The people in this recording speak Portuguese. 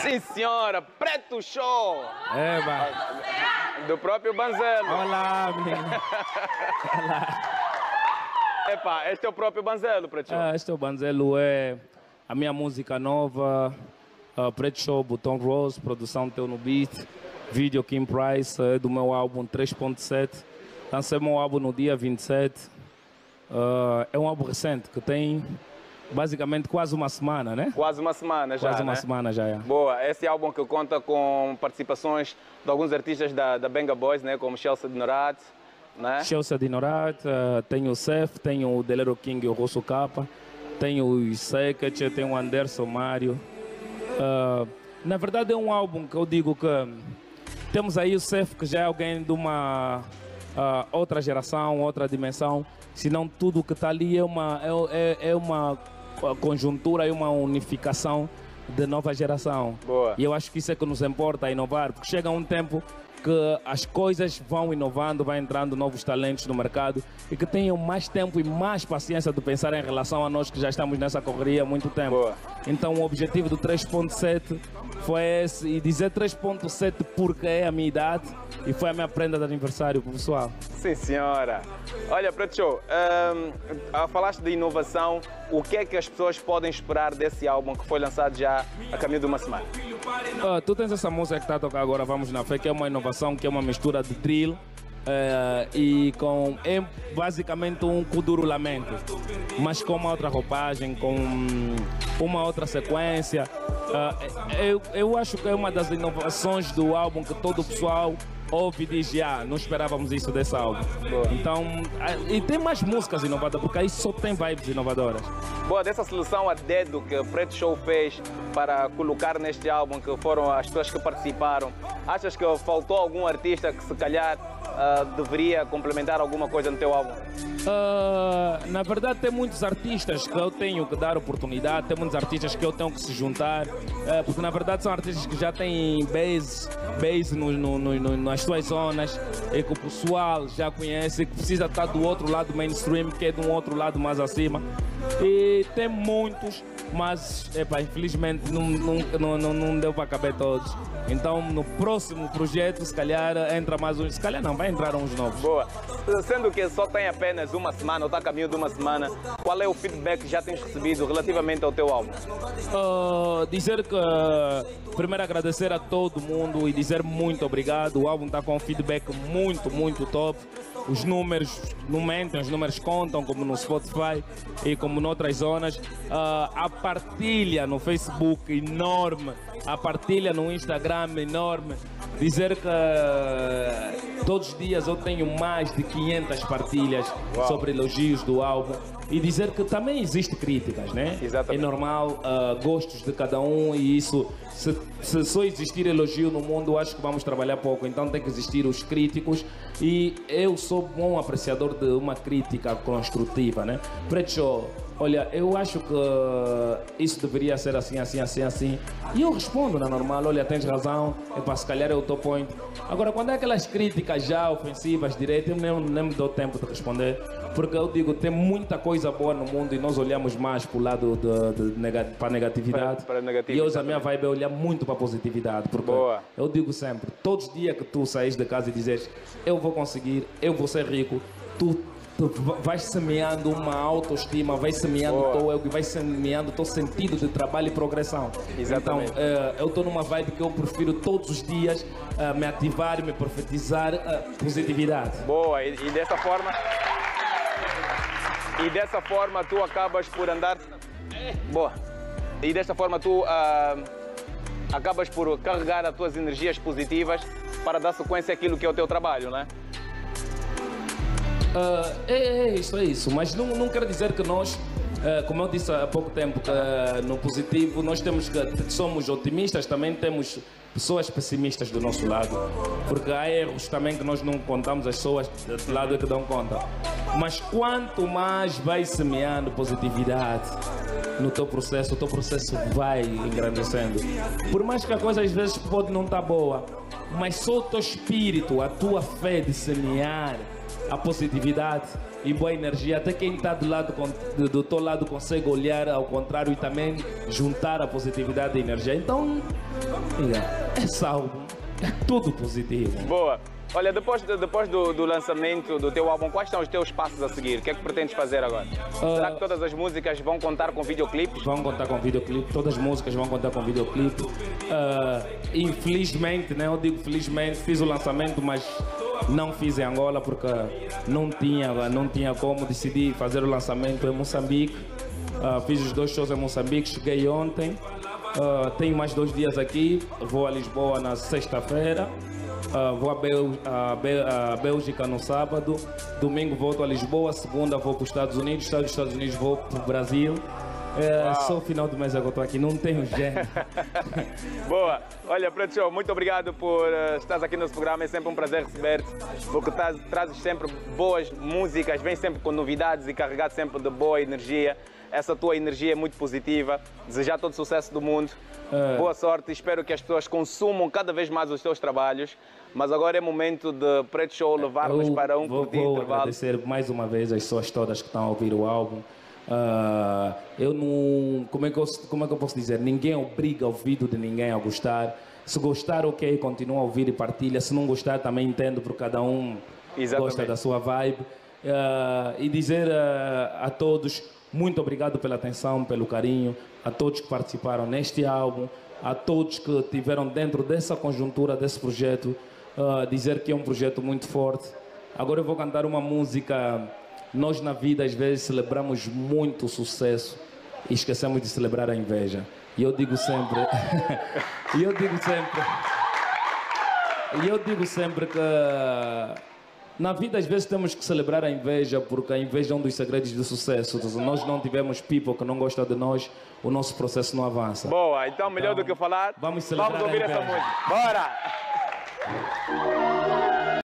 Sim, senhora, Preto Show! É, vai. Do próprio Banzelo. Olá, menino. Olá. Epá, este é o próprio Banzelo, Preto Show. Este é o Banzelo, é a minha música nova, Preto Show, Botão Rose, produção Teu no Beat, vídeo Kim Price, é do meu álbum 3.7. Lancei meu álbum no dia 27. É um álbum recente que tem basicamente quase uma semana, né? Quase uma semana já, Quase uma né? semana já, é. Boa, esse álbum que conta com participações de alguns artistas da Benga Boys, né? Como Chelsea Dinorat, né? Chelsea Dinorat, tenho o Seth, tenho o Delero King e o Rosso Capa, tenho o Sekech, tenho o Anderson Mário. Na verdade é um álbum que eu digo que temos aí o Seth, que já é alguém de uma outra geração, outra dimensão, senão tudo que está ali é uma conjuntura e uma unificação de nova geração. Boa. E eu acho que isso é que nos importa, inovar, porque chega um tempo que as coisas vão inovando, vai entrando novos talentos no mercado e que tenham mais tempo e mais paciência de pensar em relação a nós que já estamos nessa correria há muito tempo. Boa. Então o objetivo do 3.7 foi esse, e dizer 3.7 porque é a minha idade e foi a minha prenda de aniversário pro pessoal. Sim, senhora. Olha, Preto Show, falaste de inovação, o que é que as pessoas podem esperar desse álbum que foi lançado já a caminho de uma semana? Tu tens essa música que está a tocar agora, Vamos na Fé, que é uma inovação, que é uma mistura de drill e é basicamente um Kuduro Lamento, mas com uma outra roupagem, com uma outra sequência. Eu acho que é uma das inovações do álbum que todo o pessoal ouve e diz, não esperávamos isso desse álbum. Boa. Então, e tem mais músicas inovadoras, porque aí só tem vibes inovadoras. Boa, dessa seleção a dedo que o Preto Show fez para colocar neste álbum, que foram as pessoas que participaram, achas que faltou algum artista que se calhar deveria complementar alguma coisa no teu álbum? Na verdade tem muitos artistas que eu tenho que dar oportunidade, tem muitos artistas que eu tenho que se juntar, porque na verdade são artistas que já têm base nas suas zonas e que o pessoal já conhece, que precisa estar do outro lado do mainstream, que é de um outro lado mais acima. E tem muitos, mas infelizmente não deu para caber todos. Então no próximo projeto se calhar entra mais uns, se calhar não, vai entrar uns novos. Boa. Sendo que só tem apenas uma semana, ou está a caminho de uma semana, qual é o feedback que já tens recebido relativamente ao teu álbum? Dizer que primeiro agradecer a todo mundo e dizer muito obrigado. O álbum está com um feedback muito top. Os números não mentem, os números contam, como no Spotify e como noutras zonas. A partilha no Facebook enorme, a partilha no Instagram enorme. Dizer que todos os dias eu tenho mais de 500 partilhas sobre elogios do álbum. E dizer que também existe críticas, né? Exatamente. É normal, gostos de cada um, e isso, se só existir elogio no mundo, acho que vamos trabalhar pouco. Então tem que existir os críticos, e eu sou bom apreciador de uma crítica construtiva, né? Preto Show, olha, eu acho que isso deveria ser assim. E eu respondo na normal, olha, tens razão, se calhar é o teu point. Agora, quando é aquelas críticas já ofensivas, direto, eu nem me dou tempo de responder, porque eu digo, tem muita coisa boa no mundo e nós olhamos mais para o lado para a negatividade. Para negatividade. E hoje a minha vibe é olhar muito para a positividade, porque Boa. eu digo sempre, todos os dias que tu saís de casa e dizes, eu vou conseguir, eu vou ser rico, tu vais semeando uma autoestima, vais semeando o teu ego, vais semeando o teu sentido de trabalho e progressão. Exatamente. Então, eu estou numa vibe que eu prefiro todos os dias me ativar e me profetizar positividade. Boa, e dessa forma tu acabas por andar... Boa. E desta forma tu acabas por carregar as tuas energias positivas para dar sequência àquilo que é o teu trabalho, né? É isso, mas não quero dizer que nós, como eu disse há pouco tempo, que no positivo nós somos otimistas, também temos pessoas pessimistas do nosso lado, porque há erros também que nós não contamos, as pessoas do lado é que dão conta. Mas quanto mais vai semeando positividade no teu processo, o teu processo vai engrandecendo. Por mais que a coisa às vezes pode não estar boa, mas só o teu espírito, a tua fé de semear a positividade e boa energia, até quem está do teu lado consegue olhar ao contrário e também juntar a positividade e energia. Então, esse álbum é tudo positivo. Boa. Olha, depois do lançamento do teu álbum, quais são os teus passos a seguir? O que é que pretendes fazer agora? Será que todas as músicas vão contar com videoclipes? Vão contar com videoclipe, todas as músicas vão contar com videoclipe. Infelizmente, né, eu digo felizmente, fiz o lançamento, mas não fiz em Angola porque não tinha como. Decidi fazer o lançamento em Moçambique. Fiz os 2 shows em Moçambique, cheguei ontem. Tenho mais 2 dias aqui, vou a Lisboa na sexta-feira. Vou a Bélgica no sábado, domingo volto a Lisboa, segunda vou para os Estados Unidos, dos Estados Unidos vou para o Brasil. Só o final do mês é que eu estou aqui, não tenho género. Boa. Olha, Preto Show, muito obrigado por estar aqui no nosso programa, é sempre um prazer receber-te, porque trazes sempre boas músicas, vem sempre com novidades e carregado sempre de boa energia. Essa tua energia é muito positiva. Desejar todo o sucesso do mundo. Boa sorte. Espero que as pessoas consumam cada vez mais os teus trabalhos. Mas agora é momento de Preto Show levar-nos para um curto intervalo. Vou agradecer mais uma vez as pessoas todas que estão a ouvir o álbum. Eu não... Como é que eu posso dizer? Ninguém obriga o ouvido de ninguém a gostar. Se gostar, ok, continua a ouvir e partilha. Se não gostar, também entendo, porque cada um gosta da sua vibe. E dizer a todos... Muito obrigado pela atenção, pelo carinho, a todos que participaram neste álbum, a todos que estiveram dentro dessa conjuntura, desse projeto, dizer que é um projeto muito forte. Agora eu vou cantar uma música. Nós na vida às vezes celebramos muito o sucesso e esquecemos de celebrar a inveja. E eu digo sempre, que na vida, às vezes, temos que celebrar a inveja, porque a inveja é um dos segredos do sucesso. Se nós não tivermos people que não gostam de nós, o nosso processo não avança. Boa, então melhor do que falar, vamos ouvir essa música. Bora!